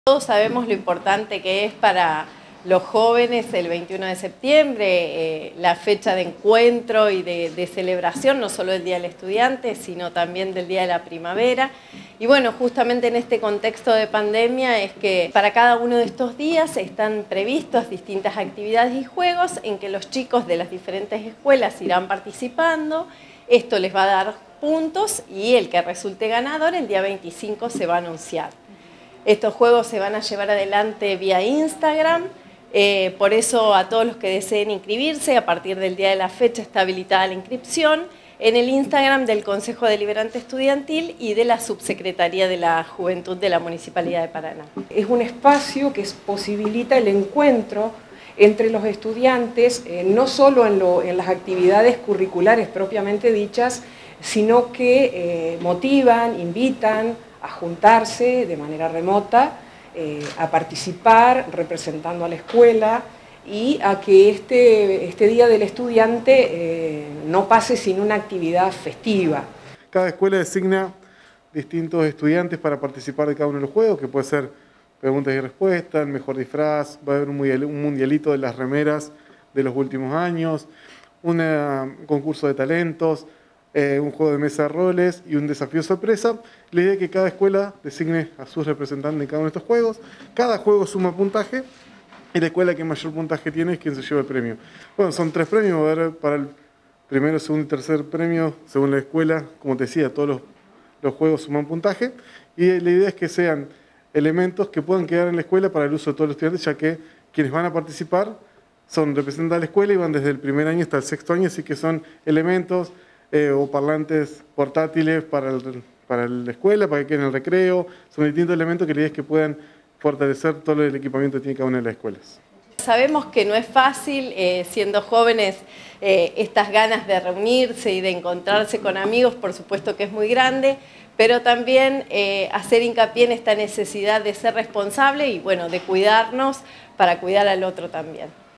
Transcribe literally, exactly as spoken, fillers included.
Todos sabemos lo importante que es para los jóvenes el veintiuno de septiembre, eh, la fecha de encuentro y de, de celebración, no solo del Día del Estudiante, sino también del Día de la Primavera. Y bueno, justamente en este contexto de pandemia es que para cada uno de estos días están previstos distintas actividades y juegos en que los chicos de las diferentes escuelas irán participando. Esto les va a dar puntos y el que resulte ganador el día veinticinco se va a anunciar. Estos juegos se van a llevar adelante vía Instagram, eh, por eso a todos los que deseen inscribirse, a partir del día de la fecha está habilitada la inscripción en el Instagram del Consejo Deliberante Estudiantil y de la Subsecretaría de la Juventud de la Municipalidad de Paraná. Es un espacio que posibilita el encuentro entre los estudiantes, eh, no solo en, lo, en las actividades curriculares propiamente dichas, sino que eh, motivan, invitan a juntarse de manera remota, eh, a participar representando a la escuela y a que este, este Día del Estudiante eh, no pase sin una actividad festiva. Cada escuela designa distintos estudiantes para participar de cada uno de los juegos, que puede ser preguntas y respuestas, el mejor disfraz, va a haber un mundialito de las remeras de los últimos años, una, un concurso de talentos, Eh, un juego de mesa de roles y un desafío sorpresa. La idea es que cada escuela designe a sus representantes en cada uno de estos juegos. Cada juego suma puntaje y la escuela que mayor puntaje tiene es quien se lleva el premio. Bueno, son tres premios, va a haber para el primero, segundo y tercer premio, según la escuela. Como te decía, todos los, los juegos suman puntaje y la idea es que sean elementos que puedan quedar en la escuela para el uso de todos los estudiantes, ya que quienes van a participar son representantes de la escuela y van desde el primer año hasta el sexto año, así que son elementos Eh, o parlantes portátiles para, el, para la escuela, para que queden en el recreo. Son distintos elementos que la idea es que puedan fortalecer todo el equipamiento que tiene cada una de las escuelas. Sabemos que no es fácil, eh, siendo jóvenes, eh, estas ganas de reunirse y de encontrarse con amigos, por supuesto que es muy grande, pero también eh, hacer hincapié en esta necesidad de ser responsable y bueno, de cuidarnos para cuidar al otro también.